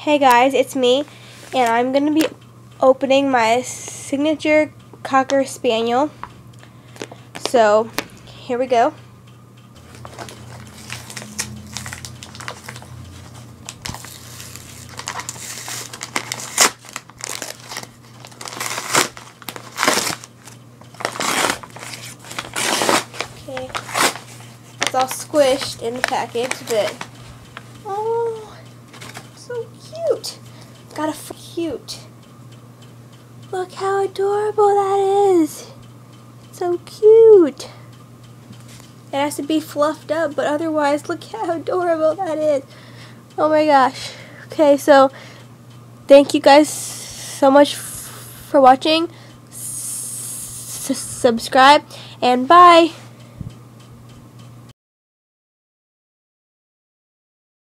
Hey guys, it's me, and I'm going to be opening my signature Cocker Spaniel. So, here we go. Okay, it's all squished in the package, but oh, so cute. Got a cute. Look how adorable that is. So cute. It has to be fluffed up, but otherwise, look how adorable that is. Oh my gosh. Okay, so thank you guys so much for watching. Subscribe and bye.